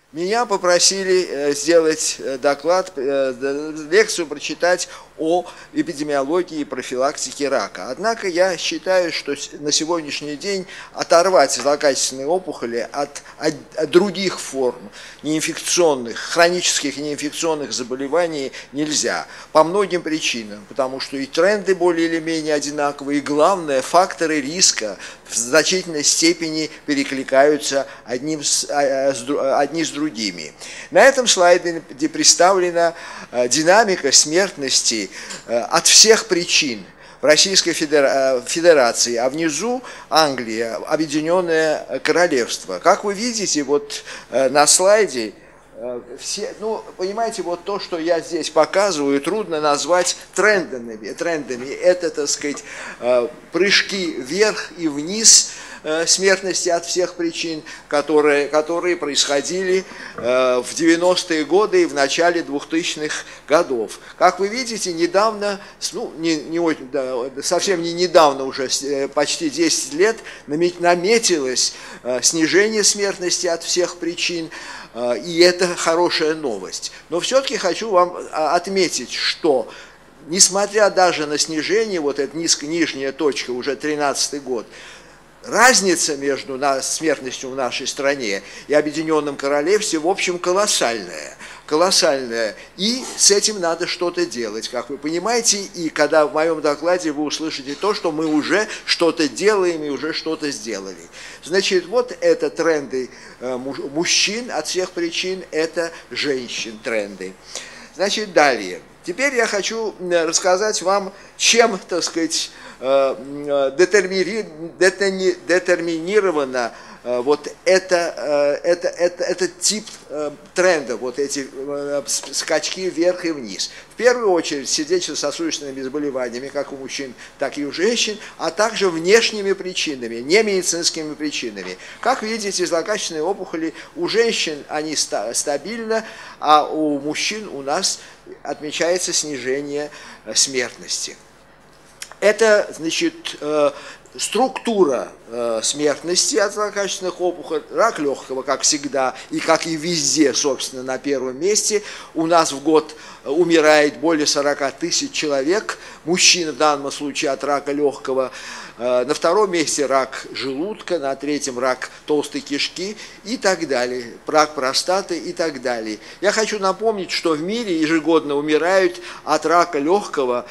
Меня попросили сделать доклад, лекцию прочитать о эпидемиологии и профилактике рака. Однако я считаю, что на сегодняшний день оторвать злокачественные опухоли от других форм неинфекционных, хронических и неинфекционных заболеваний нельзя. По многим причинам. Потому что и тренды более или менее одинаковые, и главное, факторы риска в значительной степени перекликаются одни с другими. На этом слайде представлена динамика смертности от всех причин в Российской Федерации, а внизу Англия, Объединенное Королевство. Как вы видите, вот на слайде, понимаете, вот то, что я здесь показываю, трудно назвать трендами. Это, так сказать, прыжки вверх и вниз смертности от всех причин, которые происходили в 90-е годы и в начале 2000-х годов. Как вы видите, недавно, совсем не недавно, уже почти 10 лет, наметилось снижение смертности от всех причин, и это хорошая новость. Но все-таки хочу вам отметить, что несмотря даже на снижение, вот эта нижняя точка, уже 13-й год, разница между смертностью в нашей стране и Объединенном Королевстве, в общем, колоссальная. И с этим надо что-то делать, как вы понимаете, и когда в моем докладе вы услышите то, что мы уже что-то делаем и уже что-то сделали. Значит, вот это тренды мужчин от всех причин, это женщин тренды. Значит, далее. Теперь я хочу рассказать вам, чем, так сказать, детерминировано вот этот тип тренда, вот эти скачки вверх и вниз. В первую очередь сердечно-сосудистыми заболеваниями, как у мужчин, так и у женщин, а также внешними причинами, не медицинскими причинами. Как видите, злокачественные опухоли у женщин они стабильно, а у мужчин у нас отмечается снижение смертности. Это, значит, структура смертности от злокачественных опухолей. Рак легкого, как всегда, и как и везде, собственно, на первом месте. У нас в год умирает более 40 тысяч человек, мужчин в данном случае от рака легкого. На втором месте рак желудка, на третьем рак толстой кишки и так далее, рак простаты и так далее. Я хочу напомнить, что в мире ежегодно умирают от рака легкого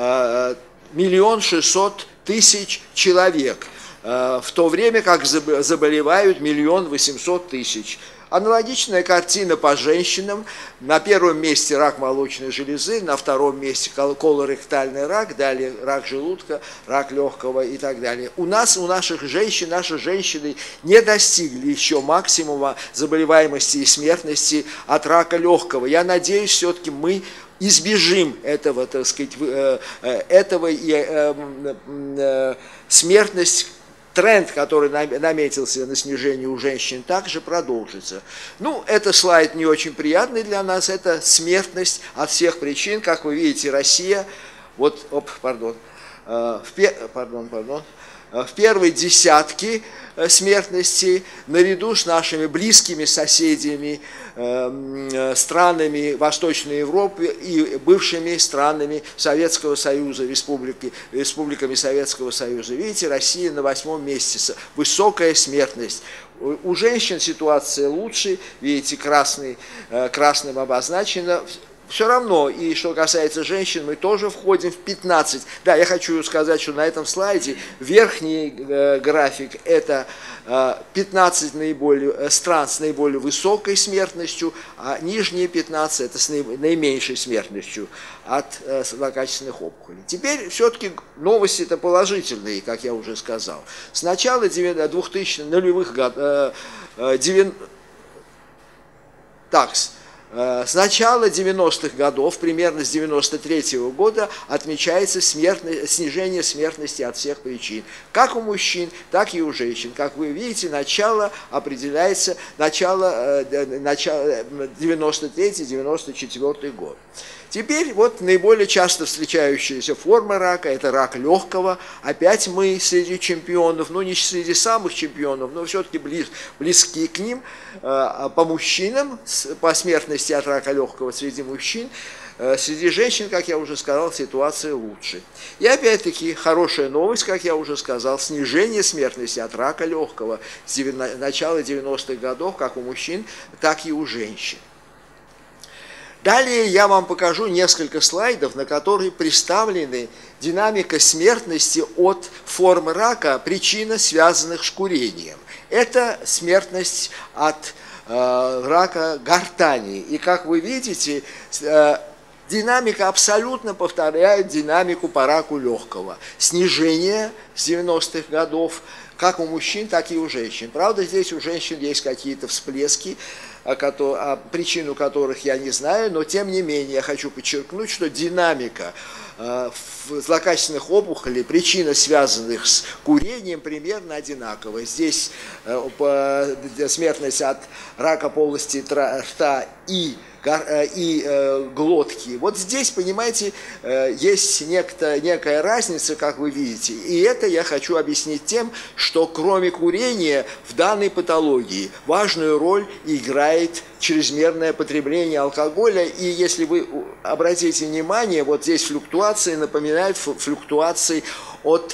1 600 000 человек, в то время как заболевают 1 800 000. Аналогичная картина по женщинам. На первом месте рак молочной железы, на втором месте колоректальный рак, далее рак желудка, рак легкого и так далее. У наших женщин, наши женщины не достигли еще максимума заболеваемости и смертности от рака легкого. Я надеюсь, все-таки мы избежим этого, так сказать, смертность, тренд, который наметился на снижение у женщин, также продолжится. Это слайд не очень приятный для нас, это смертность от всех причин. Как вы видите, Россия, в первой десятке смертности, наряду с нашими близкими соседями, странами Восточной Европы и бывшими странами Советского Союза, республиками Советского Союза. Видите, Россия на 8-м месте, высокая смертность. У женщин ситуация лучше, видите, красным обозначено. Все равно, и что касается женщин, мы тоже входим в 15. Да, я хочу сказать, что на этом слайде верхний график – это 15 стран с наиболее высокой смертностью, а нижние 15 – это с наименьшей смертностью от злокачественных опухолей. Теперь все-таки новости-то положительные, как я уже сказал. С начала 2000-х годов, с начала 90-х годов, примерно с 93-го года, отмечается снижение смертности от всех причин. Как у мужчин, так и у женщин. Как вы видите, начало определяется, начало 93-94 год. Теперь вот наиболее часто встречающаяся форма рака – это рак легкого. Опять мы среди чемпионов, ну не среди самых чемпионов, но все-таки близки к ним. По мужчинам, по смертности от рака легкого среди мужчин, среди женщин, как я уже сказал, ситуация лучше. И опять-таки хорошая новость, как я уже сказал, снижение смертности от рака легкого с начала 90-х годов, как у мужчин, так и у женщин. Далее я вам покажу несколько слайдов, на которых представлены динамика смертности от форм рака, причина, связанных с курением. Это смертность от рака гортани. И как вы видите, динамика абсолютно повторяет динамику по раку легкого. Снижение с 90-х годов, как у мужчин, так и у женщин. Правда, здесь у женщин есть какие-то всплески, причину которых я не знаю, но тем не менее я хочу подчеркнуть, что динамика злокачественных опухолей, причины, связанных с курением, примерно одинаковая. Здесь смертность от рака полости рта и глотки. Вот здесь, понимаете, есть некая разница, как вы видите. И это я хочу объяснить тем, что кроме курения в данной патологии важную роль играет чрезмерное потребление алкоголя. И если вы обратите внимание, вот здесь флуктуации напоминают флуктуации от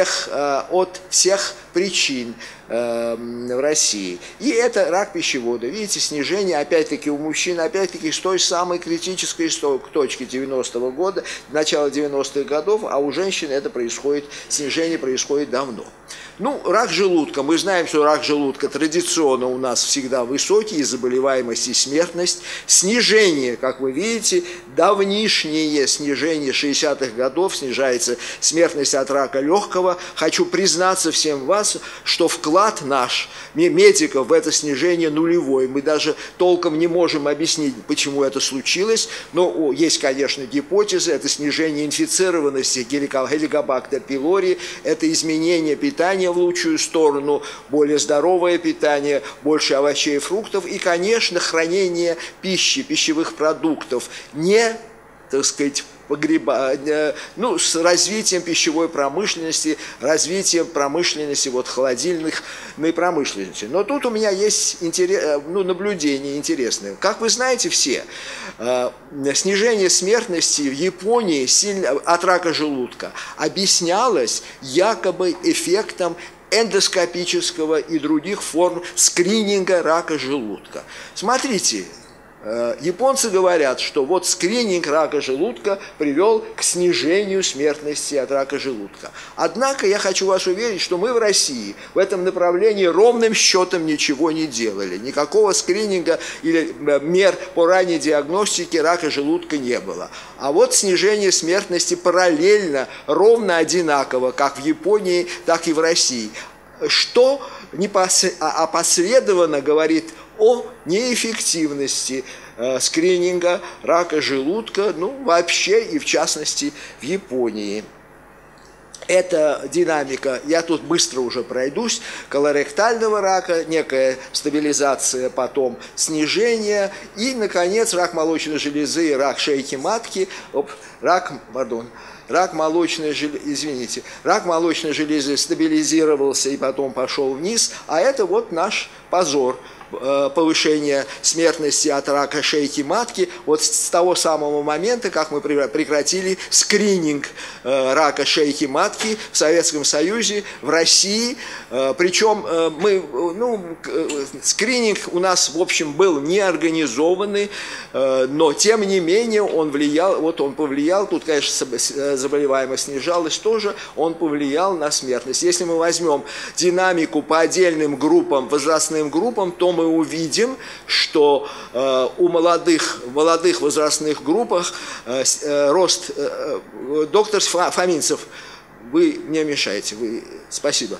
всех причин в России. И это рак пищевода. Видите, снижение, опять-таки, у мужчин, опять-таки, с той самой критической точки 90-го года, начала 90-х годов, а у женщин это происходит, снижение происходит давно. Ну, рак желудка. Мы знаем, что рак желудка традиционно у нас всегда высокий, и заболеваемость, и смертность. Снижение, как вы видите, давнишнее снижение 60-х годов, снижается смертность от рака легкого. Хочу признаться всем вас, что вклад наш, медиков, в это снижение нулевой. Мы даже толком не можем объяснить, почему это случилось, но есть, конечно, гипотезы. Это снижение инфицированности Helicobacter pylori, это изменение питания в лучшую сторону, более здоровое питание, больше овощей и фруктов и, конечно, хранение пищи, пищевых продуктов, не, так сказать, с развитием пищевой промышленности, развитием промышленности, холодильной промышленности. Но тут у меня есть наблюдение интересное. Как вы знаете все, снижение смертности в Японии от рака желудка объяснялось якобы эффектом эндоскопического и других форм скрининга рака желудка. Смотрите, японцы говорят, что вот скрининг рака желудка привел к снижению смертности от рака желудка. Однако я хочу вас уверить, что мы в России в этом направлении ровным счетом ничего не делали. Никакого скрининга или мер по ранней диагностике рака желудка не было. А вот снижение смертности параллельно, ровно одинаково, как в Японии, так и в России. Что опосредованно говорит о неэффективности скрининга рака желудка, вообще и в частности в Японии. Эта динамика, я тут быстро уже пройдусь, колоректального рака, некая стабилизация, потом снижение, и, наконец, рак молочной железы и рак шейки матки, рак молочной железы стабилизировался и потом пошел вниз, а это вот наш позор. Повышение смертности от рака шейки матки вот с того самого момента, как мы прекратили скрининг рака шейки матки в Советском Союзе, в России. Причем скрининг у нас, в общем, был неорганизованный, но тем не менее он повлиял, тут, конечно, заболеваемость снижалась тоже, он повлиял на смертность. Если мы возьмем динамику по отдельным группам, возрастным группам, то мы увидим, что у молодых возрастных группах рост... Доктор Фоминцев, вы мне мешаете, спасибо.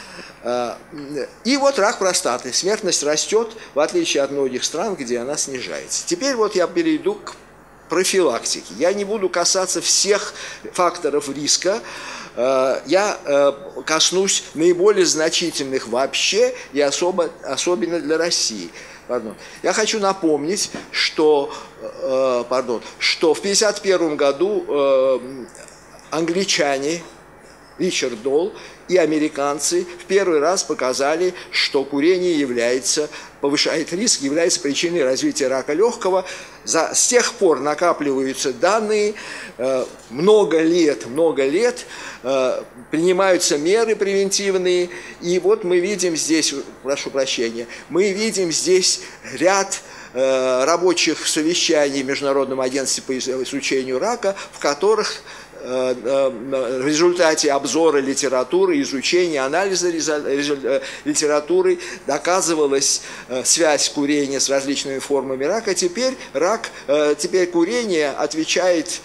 И вот рак простаты. Смертность растет, в отличие от многих стран, где она снижается. Теперь вот я перейду к профилактике. Я не буду касаться всех факторов риска, я коснусь наиболее значительных вообще и особенно для России. Я хочу напомнить, что в 1951 году англичане Ричард Долл и американцы в первый раз показали, что курение повышает риск, является причиной развития рака легкого. С тех пор накапливаются данные, много лет принимаются меры превентивные, и вот мы видим здесь, мы видим здесь ряд рабочих совещаний в Международном агентстве по изучению рака, в которых в результате обзора литературы, изучения, анализа литературы доказывалась связь курения с различными формами рака. Теперь курение отвечает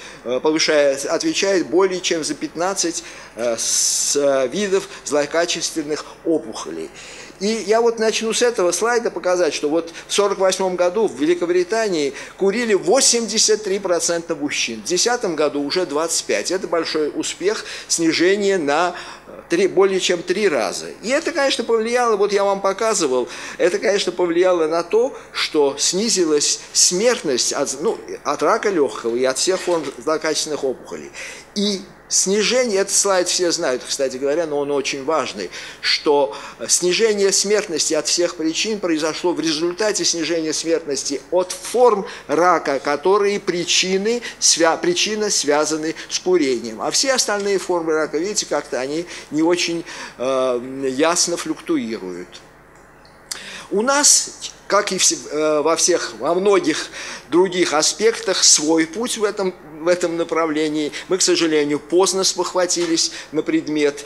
более чем за 15 видов злокачественных опухолей. И я вот начну с этого слайда показать, что вот в 1948 году в Великобритании курили 83% мужчин, в 2010 году уже 25%. Это большой успех, снижение на более чем 3 раза. И это, конечно, повлияло, вот я вам показывал, это, конечно, повлияло на то, что снизилась смертность от рака легкого и от всех форм злокачественных опухолей. И снижение, этот слайд все знают, кстати говоря, но он очень важный, что снижение смертности от всех причин произошло в результате снижения смертности от форм рака, которые причины связаны с курением. А все остальные формы рака, видите, как-то они не очень ясно флуктуируют. У нас, как и во многих других аспектах, свой путь в этом направлении. Мы, к сожалению, поздно спохватились на предмет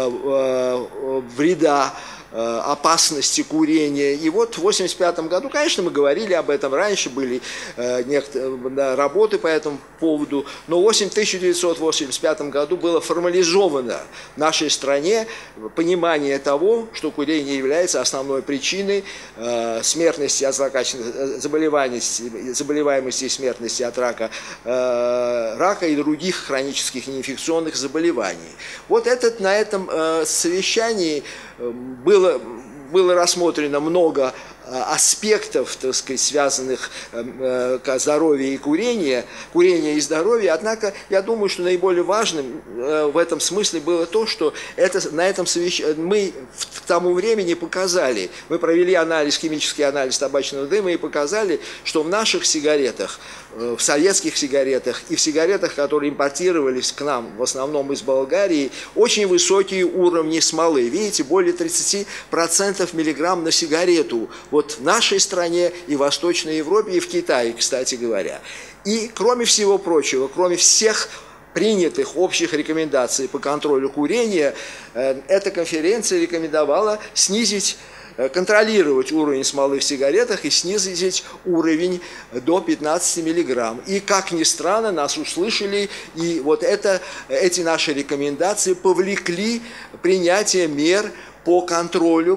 вреда, опасности курения. И вот в 1985 году, конечно, мы говорили об этом, раньше были некоторые работы по этому поводу, но в 1985 году было формализовано в нашей стране понимание того, что курение является основной причиной смертности от злокачественных заболеваемости и смертности от рака и других хронических неинфекционных заболеваний. Вот на этом совещании было рассмотрено много аспектов, так сказать, связанных с здоровьем и курения и здоровья. Однако я думаю, что наиболее важным в этом смысле было то, что на этом совещании мы к тому времени показали, мы провели химический анализ табачного дыма и показали, что в наших сигаретах, в советских сигаретах и в сигаретах, которые импортировались к нам в основном из Болгарии, очень высокие уровни смолы. Видите, более 30% миллиграмм на сигарету. Вот в нашей стране и в Восточной Европе, и в Китае, кстати говоря. И кроме всего прочего, кроме всех принятых общих рекомендаций по контролю курения, эта конференция рекомендовала контролировать уровень смолы в сигаретах и снизить уровень до 15 миллиграмм. И, как ни странно, нас услышали, и вот эти наши рекомендации повлекли принятие мер по контролю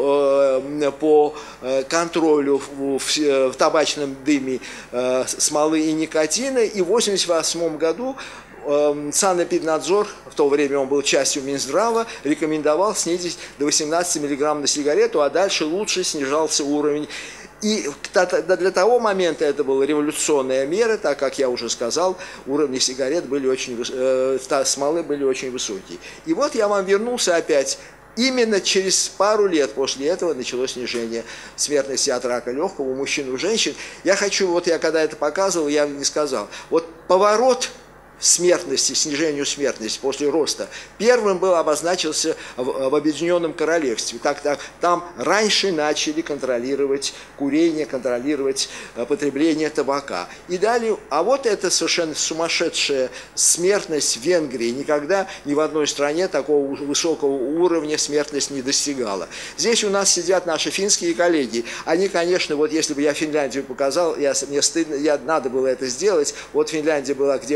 в табачном дыме смолы и никотина. И в 1988 году Санэпиднадзор, в то время он был частью Минздрава, рекомендовал снизить до 18 миллиграмм на сигарету, а дальше лучше снижался уровень. И для того момента это была революционная мера, так как я уже сказал, уровни смолы были очень высокие. И вот я вам вернулся опять. Именно через пару лет после этого началось снижение смертности от рака легкого у мужчин и у женщин. Я когда это показывал, я не сказал. Вот поворот снижению смертности после роста, первым обозначился в Объединенном Королевстве. Там раньше начали контролировать курение, контролировать потребление табака. И далее, а вот эта совершенно сумасшедшая смертность в Венгрии. Никогда ни в одной стране такого высокого уровня смертность не достигала. Здесь у нас сидят наши финские коллеги. Они, конечно, вот если бы я Финляндию показал, мне стыдно, надо было это сделать. Вот Финляндия была где-то здесь.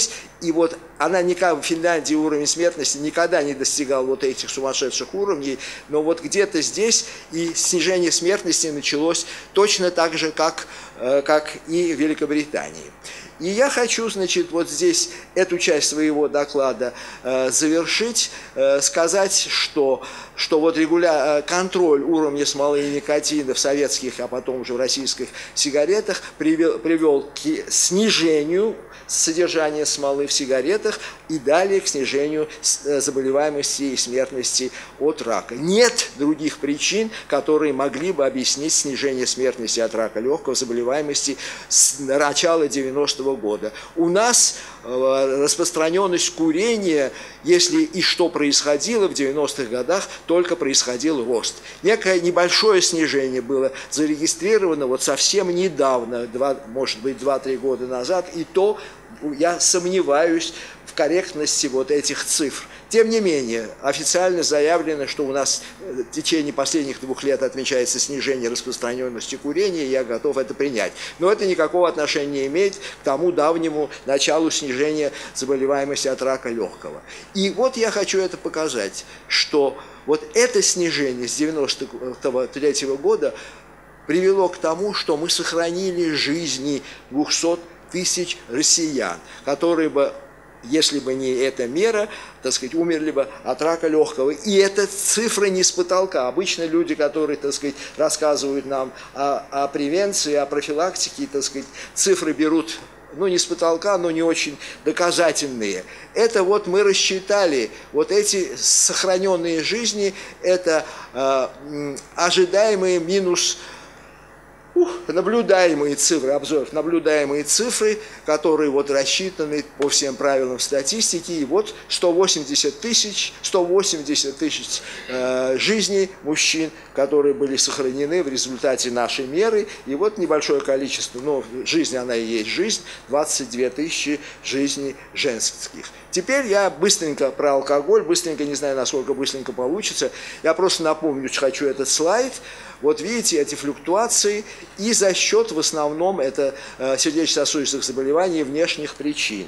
здесь, и вот она никак, в Финляндии уровень смертности никогда не достигал вот этих сумасшедших уровней, но вот где-то здесь и снижение смертности началось точно так же, как и в Великобритании. И я хочу, значит, вот здесь эту часть своего доклада завершить, сказать, что вот контроль уровня смолы и никотина в советских, а потом уже в российских сигаретах привел к снижению содержания смолы в сигаретах и далее к снижению заболеваемости и смертности от рака. Нет других причин, которые могли бы объяснить снижение смертности от рака легкого, заболеваемости с начала 90-го года. У нас распространенность курения, если и что происходило в 90-х годах, только происходил рост. Некое небольшое снижение было зарегистрировано вот совсем недавно, может быть 2-3 года назад, и то я сомневаюсь в корректности вот этих цифр. Тем не менее, официально заявлено, что у нас в течение последних 2 лет отмечается снижение распространенности курения, и я готов это принять. Но это никакого отношения не имеет к тому давнему началу снижения заболеваемости от рака легкого. И вот я хочу это показать, что вот это снижение с 1993 года привело к тому, что мы сохранили жизни 200 тысяч россиян, которые бы, если бы не эта мера, так сказать, умерли бы от рака легкого. И эта цифра не с потолка. Обычно люди, которые, так сказать, рассказывают нам о превенции, о профилактике, так сказать, цифры берут, ну, не с потолка, но не очень доказательные. Это вот мы рассчитали, вот эти сохраненные жизни, это ожидаемые минус наблюдаемые цифры, обзор, наблюдаемые цифры, которые вот рассчитаны по всем правилам статистики, и вот 180 тысяч жизней мужчин, которые были сохранены в результате нашей меры, и вот небольшое количество, но жизнь, она и есть жизнь, 22 тысячи жизней женских. Теперь я быстренько про алкоголь, быстренько, не знаю, насколько быстренько получится, я просто напомню, хочу этот слайд. Вот видите эти флюктуации, и за счет в основном это сердечно-сосудистых заболеваний внешних причин.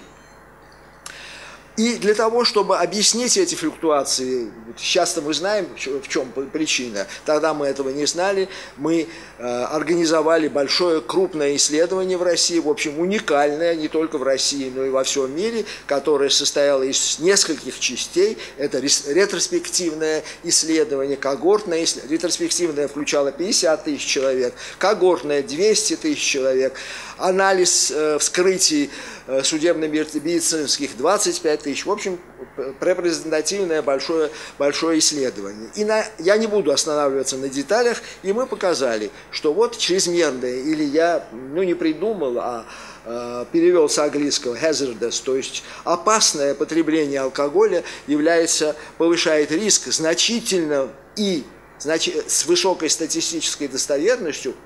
И для того, чтобы объяснить эти флюктуации, сейчас-то мы знаем, в чем причина, тогда мы этого не знали, мы организовали большое крупное исследование в России, в общем, уникальное, не только в России, но и во всем мире, которое состояло из нескольких частей. Это ретроспективное исследование, когортное исследование. Ретроспективное включало 50 тысяч человек, когортное 200 тысяч человек, анализ вскрытий судебно-медицинских 25 тысяч. В общем, репрезентативное большое исследование. И я не буду останавливаться на деталях, и мы показали, что вот чрезмерное, или я не придумал, а перевел с английского hazardous, то есть опасное потребление алкоголя повышает риск значительно и с высокой статистической достоверностью,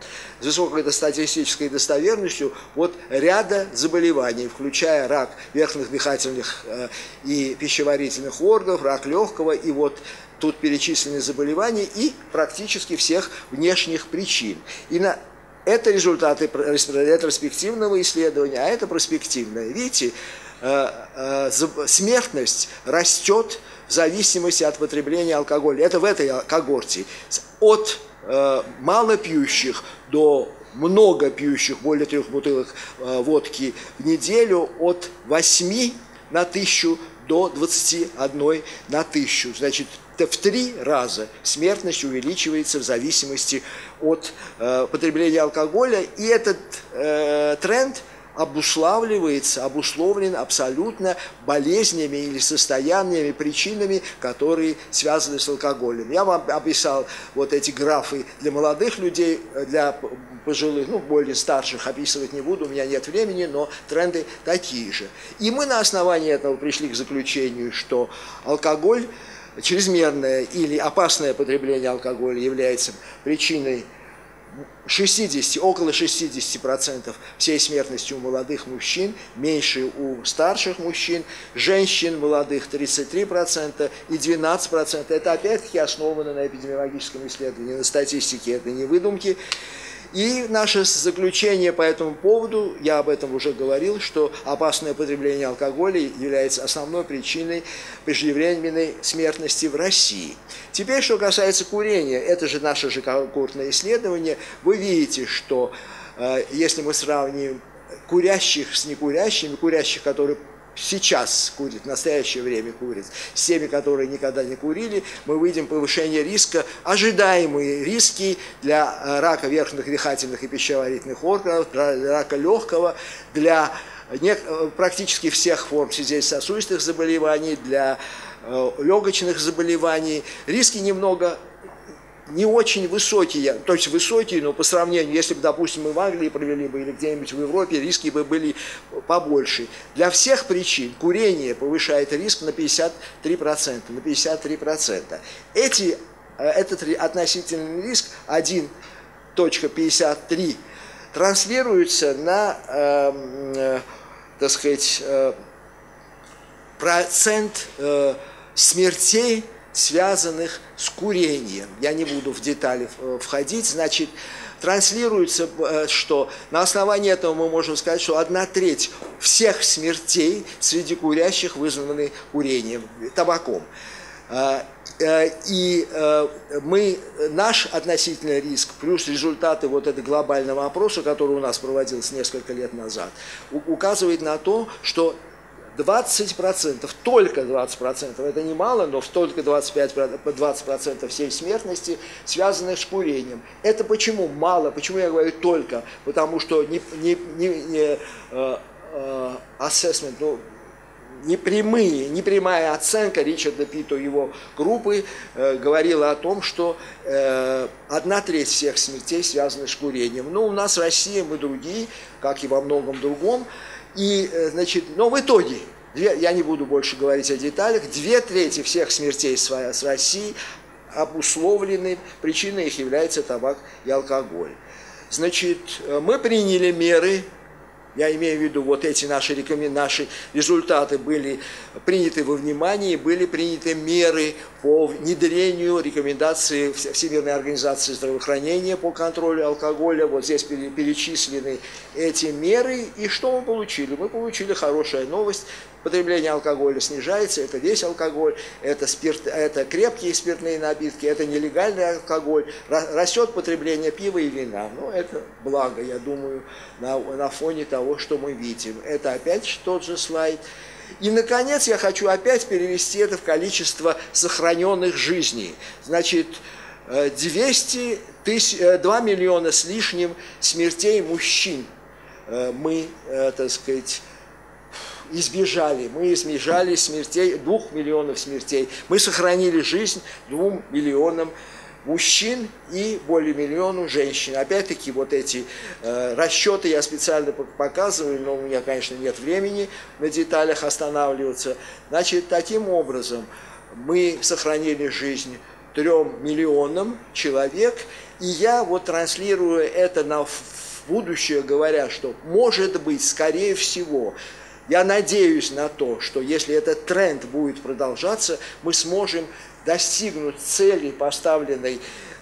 вот ряда заболеваний, включая рак верхних дыхательных и пищеварительных органов, рак легкого, и вот тут перечислены заболевания и практически всех внешних причин. Это результаты ретроспективного исследования, а это проспективное. Видите, смертность растет в зависимости от потребления алкоголя. Это в этой когорте. От малопьющих до много пьющих, более 3 бутылок водки в неделю, от 8 на 1000 до 21 на 1000. Значит, в 3 раза смертность увеличивается в зависимости от потребления алкоголя. И этот тренд обусловлен абсолютно болезнями или состояниями, причинами, которые связаны с алкоголем. Я вам описал вот эти графы для молодых людей, для пожилых, более старших описывать не буду, у меня нет времени, но тренды такие же. И мы на основании этого пришли к заключению, что алкоголь, чрезмерное или опасное потребление алкоголя является причиной около 60% всей смертности у молодых мужчин, меньше у старших мужчин, женщин молодых 33% и 12%. Это опять-таки основано на эпидемиологическом исследовании, на статистике, это не выдумки. И наше заключение по этому поводу, я об этом уже говорил, что опасное потребление алкоголя является основной причиной преждевременной смертности в России. Теперь, что касается курения, это же наше же когортное исследование, вы видите, что если мы сравним курящих с некурящими, курящих, которые сейчас курят, в настоящее время курят, с теми, которые никогда не курили, мы видим повышение риска, ожидаемые риски для рака верхних дыхательных и пищеварительных органов, для рака легкого, для практически всех форм сердечно-сосудистых заболеваний, для легочных заболеваний. Риски немного не очень высокие, то есть высокие, но по сравнению, если бы, допустим, мы в Англии провели бы или где-нибудь в Европе, риски бы были побольше. Для всех причин курение повышает риск на 53%, на 53%. Этот относительный риск 1,53 транслируется на, так сказать, процент смертей, связанных с курением. Я не буду в детали входить. Значит, транслируется, что на основании этого мы можем сказать, что 1/3 всех смертей среди курящих вызваны курением, табаком. И наш относительный риск плюс результаты вот этого глобального опроса, который у нас проводился несколько лет назад, указывает на то, что 20%, только 20%, это немало, но только 20% всей смертности связаны с курением. Это почему мало? Почему я говорю только? Потому что assessment, непрямая оценка Ричарда Питта и его группы говорила о том, что 1/3 всех смертей связаны с курением. Но у нас в России мы другие, как и во многом другом. И, значит, но в итоге, я не буду больше говорить о деталях, 2/3 всех смертей с России обусловлены, причиной их является табак и алкоголь. Значит, мы приняли меры, я имею в виду, вот эти наши результаты были приняты во внимание, были приняты меры по внедрению рекомендаций Всемирной организации здравоохранения по контролю алкоголя. Вот здесь перечислены эти меры. И что мы получили? Мы получили хорошую новость. Потребление алкоголя снижается, это весь алкоголь, это крепкие спиртные напитки, это нелегальный алкоголь. Растет потребление пива и вина. Ну, это благо, я думаю, на фоне того, что мы видим. Это опять тот же слайд. И, наконец, я хочу опять перевести это в количество сохраненных жизней. Значит, 2 миллиона с лишним смертей мужчин мы, так сказать, избежали. Мы избежали смертей, 2 миллионов смертей. Мы сохранили жизнь 2 миллионам мужчин и более миллиону женщин. Опять-таки, вот эти расчеты я специально показываю, но у меня, конечно, нет времени на деталях останавливаться. Значит, таким образом, мы сохранили жизнь 3 миллионам человек, и я вот транслирую это на будущее, говоря, что, может быть, скорее всего, я надеюсь на то, что если этот тренд будет продолжаться, мы сможем достигнуть цели, поставленной,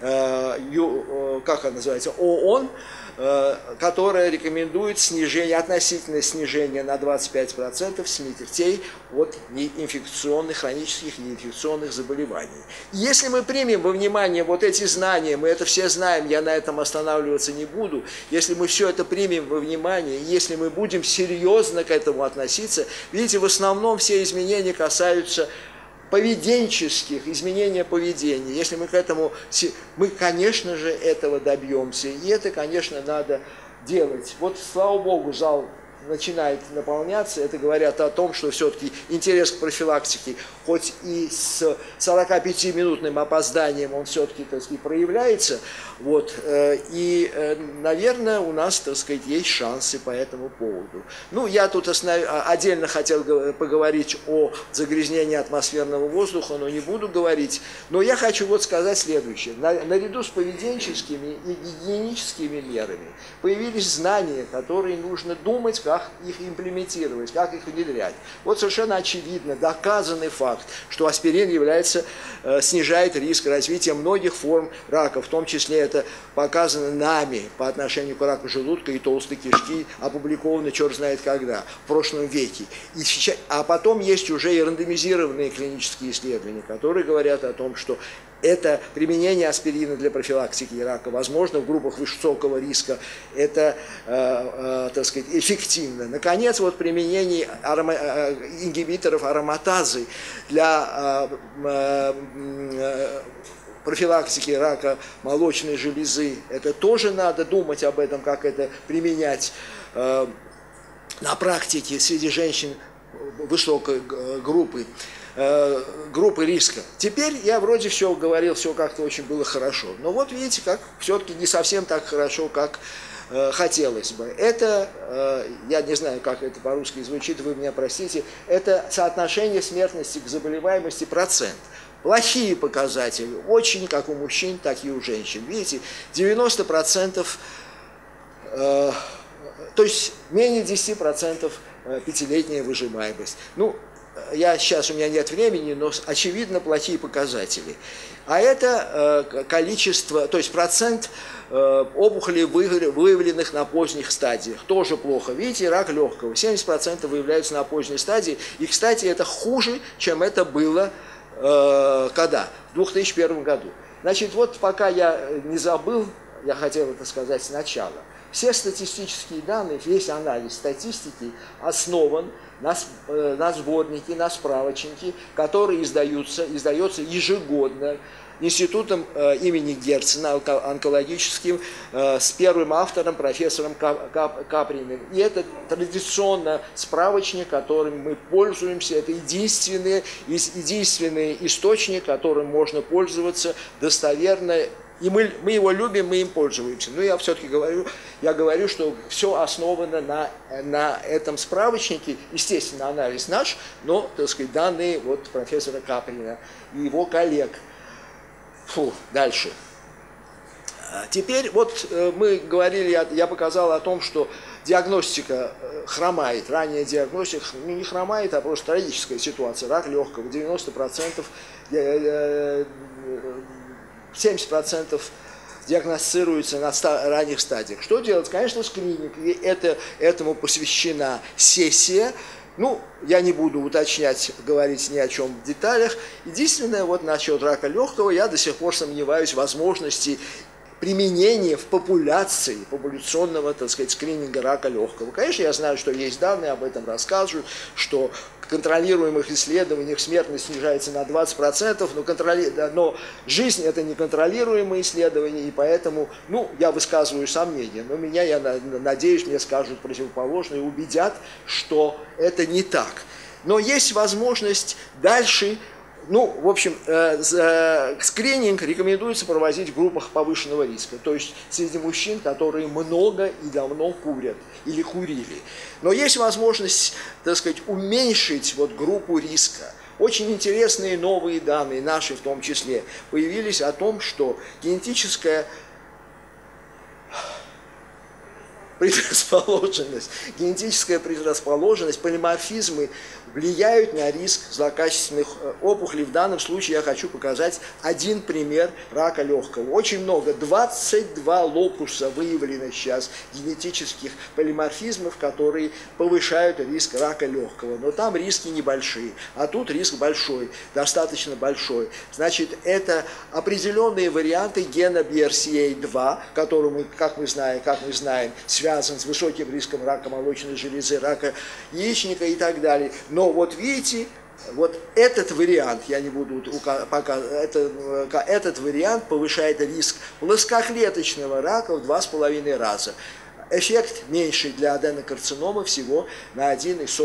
как она называется, ООН, которая рекомендует относительное снижение на 25% смертей от неинфекционных, хронических неинфекционных заболеваний. И если мы примем во внимание вот эти знания, мы это все знаем, я на этом останавливаться не буду, если мы все это примем во внимание, если мы будем серьезно к этому относиться, видите, в основном все изменения касаются поведенческих, изменения поведения. Если мы к этому, мы, конечно же, этого добьемся. И это, конечно, надо делать. Вот, слава Богу, зал начинает наполняться. Это говорят о том, что все-таки интерес к профилактике, хоть и с 45-минутным опозданием, он все-таки, так сказать, проявляется. Вот. И, наверное, у нас, так сказать, есть шансы по этому поводу. Ну, я тут отдельно хотел поговорить о загрязнении атмосферного воздуха, но не буду говорить. Но я хочу вот сказать следующее. Наряду с поведенческими и гигиеническими мерами появились знания, которые нужно думать, как их имплементировать, как их внедрять. Вот совершенно очевидно, доказанный факт, что аспирин снижает риск развития многих форм рака, в том числе это показано нами по отношению к раку желудка и толстой кишки, опубликовано черт знает когда, в прошлом веке. А потом есть уже и рандомизированные клинические исследования, которые говорят о том, что это применение аспирина для профилактики рака возможно в группах высокого риска, это, так сказать, эффективно. Наконец, вот применение ингибиторов ароматазы для профилактики рака молочной железы, это тоже надо думать об этом, как это применять на практике среди женщин высокой группы риска. Теперь я вроде все говорил, все как-то очень было хорошо. Но вот видите, как все-таки не совсем так хорошо, как хотелось бы. Это, я не знаю, как это по-русски звучит, вы меня простите, это соотношение смертности к заболеваемости процент. Плохие показатели, очень как у мужчин, так и у женщин. Видите, 90%, то есть менее 10% пятилетняя выживаемость. Ну, у меня нет времени, но очевидно плохие показатели. А это количество, то есть процент опухолей, выявленных на поздних стадиях. Тоже плохо. Видите, рак легкого. 70% выявляются на поздней стадии. И, кстати, это хуже, чем это было когда? В 2001 году. Значит, вот пока я не забыл, я хотел это сказать сначала. Все статистические данные, весь анализ статистики основан на сборнике, на справочнике, который издается ежегодно институтом имени Герцена, онкологическим, с первым автором, профессором Каприным. И это традиционно справочник, которым мы пользуемся, это единственный источник, которым можно пользоваться достоверно. И мы его любим, мы им пользуемся. Но я все-таки говорю, что все основано на этом справочнике. Естественно, анализ наш, но, так сказать, данные вот профессора Каприна и его коллег. Дальше. Теперь вот мы говорили, я показал о том, что диагностика хромает, ранняя диагностика не хромает, а просто трагическая ситуация. Рак легкого, 90%, 70% диагностируется на ранних стадиях. Что делать? Конечно, скрининг, и этому посвящена сессия. Ну, я не буду говорить ни о чем в деталях. Единственное, вот насчет рака легкого, я до сих пор сомневаюсь в возможности применения в популяционного, так сказать, скрининга рака легкого. Конечно, я знаю, что есть данные, об этом рассказывают, что в контролируемых исследованиях смертность снижается на 20%, но жизнь – это неконтролируемые исследования, и поэтому, я высказываю сомнения, но я надеюсь, мне скажут противоположное и убедят, что это не так. Но есть возможность дальше. В общем, скрининг рекомендуется проводить в группах повышенного риска, то есть среди мужчин, которые много и давно курят или курили. Но есть возможность, так сказать, уменьшить группу риска. Очень интересные новые данные, наши в том числе, появились о том, что генетическая предрасположенность, полиморфизмы влияют на риск злокачественных опухолей. В данном случае я хочу показать один пример рака легкого. Очень много, 22 локуса выявлено сейчас генетических полиморфизмов, которые повышают риск рака легкого. Но там риски небольшие, а тут риск большой, достаточно большой. Значит, это определенные варианты гена BRCA2, который, как мы знаем, связан с высоким риском рака молочной железы, рака яичника и так далее. Но вот видите, вот этот вариант, я не буду показывать, этот вариант повышает риск плоскоклеточного рака в 2,5 раза. Эффект меньший для аденокарциномы всего на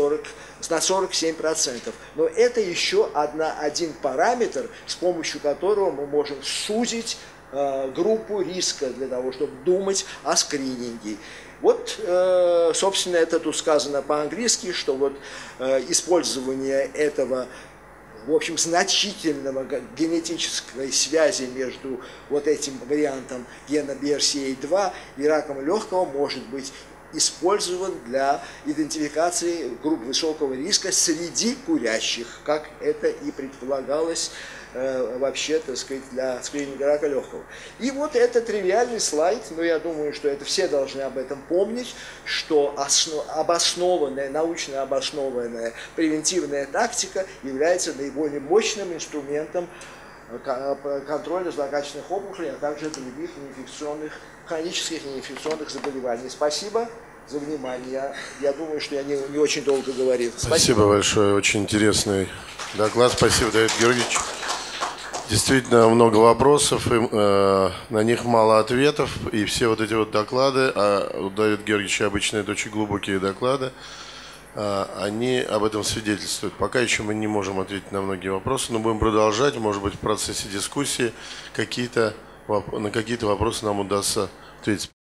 47%. Но это еще один параметр, с помощью которого мы можем сузить группу риска для того, чтобы думать о скрининге. Вот, собственно, это тут сказано по-английски, что вот использование этого, в общем, значительного генетической связи между вот этим вариантом гена BRCA2 и раком легкого может быть использован для идентификации групп высокого риска среди курящих, как это и предполагалось вообще, так сказать, для скрининга рака легкого. И вот это тривиальный слайд, но я думаю, что это все должны об этом помнить, что обоснованная, научно обоснованная превентивная тактика является наиболее мощным инструментом контроля злокачественных опухолей, а также других неинфекционных, хронических неинфекционных заболеваний. Спасибо за внимание. Я думаю, что я не очень долго говорил. Спасибо большое, очень интересный доклад. Спасибо, Давид Георгиевич. Действительно много вопросов, и, на них мало ответов, и все вот эти вот доклады, а у Давида Георгиевича обычно это очень глубокие доклады, они об этом свидетельствуют. Пока еще мы не можем ответить на многие вопросы, но будем продолжать, может быть, в процессе дискуссии на какие-то вопросы нам удастся ответить.